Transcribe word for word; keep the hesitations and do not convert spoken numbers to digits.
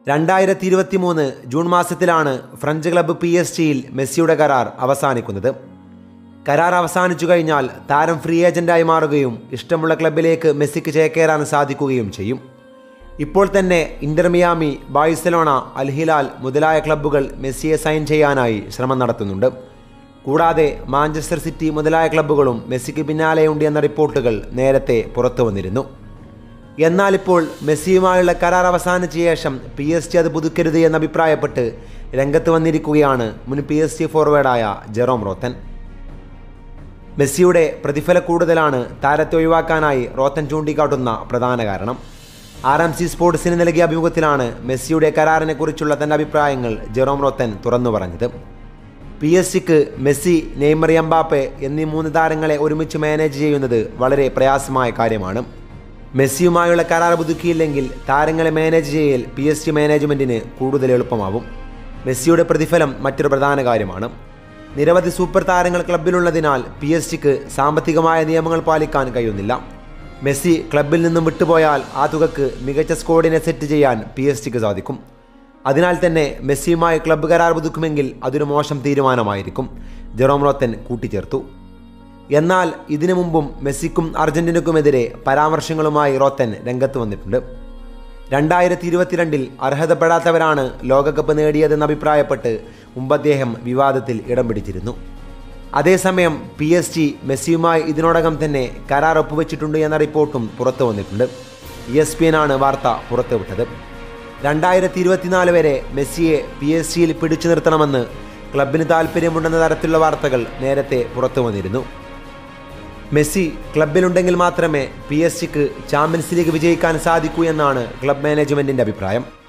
രണ്ടായിരത്തി ഇരുപത്തി മൂന്ന് ജൂൺ മാസത്തിലാണ് ഫ്രഞ്ച് ക്ലബ്ബ് പി എസ് ജിയിൽ മെസ്സിയുടെ കരാർ അവസാനിക്കുന്നത്. കരാർ അവസാനിച്ചു കഴിഞ്ഞാൽ താരം ഫ്രീ ഏജന്റായി മാറുകയും ഇഷ്ടമുള്ള ക്ലബ്ബിലേക്ക് മെസ്സിക്ക് ചേക്കേറാൻ സാധിക്കുകയും ചെയ്യും. ഇപ്പോൾ തന്നെ Inter Miami, Barcelona, Al Hilal മുതലായ ക്ലബ്ബുകൾ മെസ്സിയെ സൈൻ ചെയ്യാനായി ശ്രമം നടത്തുന്നുണ്ട്. കൂടാതെ മാഞ്ചസ്റ്റർ സിറ്റി മുതലായ ക്ലബ്ബുകളും മെസ്സിക്ക് പിന്നാലെയുണ്ട് എന്ന റിപ്പോർട്ടുകൾ നേരത്തെ പുറത്തു വന്നിരുന്നു. എന്നാൽ ഇപ്പോൾ മെസ്സിയുമായുള്ള കരാർ അവസാനിച്ച ശേഷം പി എസ് ജി അത് പുതുക്കരുത് എന്ന് അഭിപ്രായപ്പെട്ട് രംഗത്ത് വന്നിരിക്കുകയാണ് മുൻ പി എസ് ജി ഫോർവേഡായ ജെറോം റോത്തൻ. മെസ്സിയുടെ പ്രതിഫല കൂടുതലാണ് താരത്തെ ഒഴിവാക്കാനായി റോത്തൻ ചൂണ്ടിക്കാട്ടുന്ന പ്രധാന കാരണം. ആർ എം സി സ്പോർട്സിന് നൽകിയ അഭിമുഖത്തിലാണ് മെസ്സിയുടെ കരാറിനെ കുറിച്ചുള്ള തൻ്റെ അഭിപ്രായങ്ങൾ ജെറോം റോത്തൻ തുറന്നു പറഞ്ഞത്. പി എസ് ജിക്ക് മെസ്സി, നെയ്മർ, എംബാപ്പെ എന്നീ മൂന്ന് താരങ്ങളെ ഒരുമിച്ച് മാനേജ് ചെയ്യുന്നത് വളരെ പ്രയാസമായ കാര്യമാണ്. മെസ്സിയുമായുള്ള കരാർ പുതുക്കിയില്ലെങ്കിൽ താരങ്ങളെ മാനേജ് ചെയ്യൽ പി എസ് ജി മാനേജ്മെൻറ്റിന് കൂടുതൽ എളുപ്പമാവും. മെസ്സിയുടെ പ്രതിഫലം മറ്റൊരു പ്രധാന കാര്യമാണ്. നിരവധി സൂപ്പർ താരങ്ങൾ ക്ലബിലുള്ളതിനാൽ പി എസ് ജിക്ക് സാമ്പത്തികമായ നിയമങ്ങൾ പാലിക്കാൻ കഴിയുന്നില്ല. മെസ്സി ക്ലബിൽ നിന്നും വിട്ടുപോയാൽ ആ തുകക്ക് മികച്ച സ്ക്വാഡിനെ സെറ്റ് ചെയ്യാൻ പി എസ് ജിക്ക് സാധിക്കും. അതിനാൽ തന്നെ മെസ്സിയുമായി ക്ലബ്ബ് കരാർ പുതുക്കുമെങ്കിൽ അതൊരു മോശം തീരുമാനമായിരിക്കും, ജെറോം റോത്തൻ കൂട്ടിച്ചേർത്തു. എന്നാൽ ഇതിനു മുമ്പും മെസ്സിക്കും അർജന്റീനക്കുമെതിരെ പരാമർശങ്ങളുമായി റോത്തൻ രംഗത്ത് വന്നിട്ടുണ്ട്. രണ്ടായിരത്തി ഇരുപത്തിരണ്ടിൽ അർഹതപ്പെടാത്തവരാണ് ലോകകപ്പ് നേടിയതെന്ന് അഭിപ്രായപ്പെട്ട് മുമ്പ് അദ്ദേഹം വിവാദത്തിൽ ഇടം പിടിച്ചിരുന്നു. അതേസമയം പി എസ് ജി മെസ്സിയുമായി ഇതിനോടകം തന്നെ കരാർ ഒപ്പുവെച്ചിട്ടുണ്ട് എന്ന റിപ്പോർട്ടും പുറത്തു വന്നിട്ടുണ്ട്. ഇ എസ് പി എൻ ആണ് വാർത്ത പുറത്തുവിട്ടത്. രണ്ടായിരത്തി ഇരുപത്തിനാല് വരെ മെസ്സിയെ പി എസ് ജിയിൽ പിടിച്ചു നിർത്തണമെന്ന് ക്ലബിന് താൽപ്പര്യമുണ്ടെന്ന തരത്തിലുള്ള വാർത്തകൾ നേരത്തെ പുറത്തു വന്നിരുന്നു. മെസ്സി ക്ലബിലുണ്ടെങ്കിൽ മാത്രമേ പി എസ് ജിക്ക് ചാമ്പ്യൻസ് ലീഗ് വിജയിക്കാൻ സാധിക്കൂ എന്നാണ് ക്ലബ് മാനേജ്മെൻറ്റിൻ്റെ അഭിപ്രായം.